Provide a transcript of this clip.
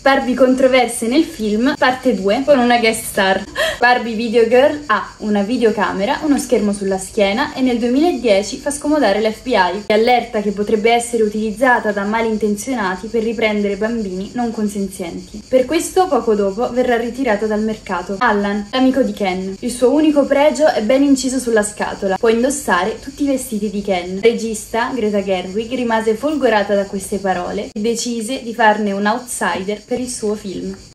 Barbie controverse nel film, parte 2, con una guest star. Barbie Video Girl ha una videocamera, uno schermo sulla schiena e nel 2010 fa scomodare l'FBI, che allerta che potrebbe essere utilizzata da malintenzionati per riprendere bambini non consenzienti. Per questo, poco dopo, verrà ritirata dal mercato. Alan, l'amico di Ken. Il suo unico pregio è ben inciso sulla scatola. Può indossare tutti i vestiti di Ken. La regista, Greta Gerwig, rimase folgorata da queste parole e decise di farne un outsider per il suo film.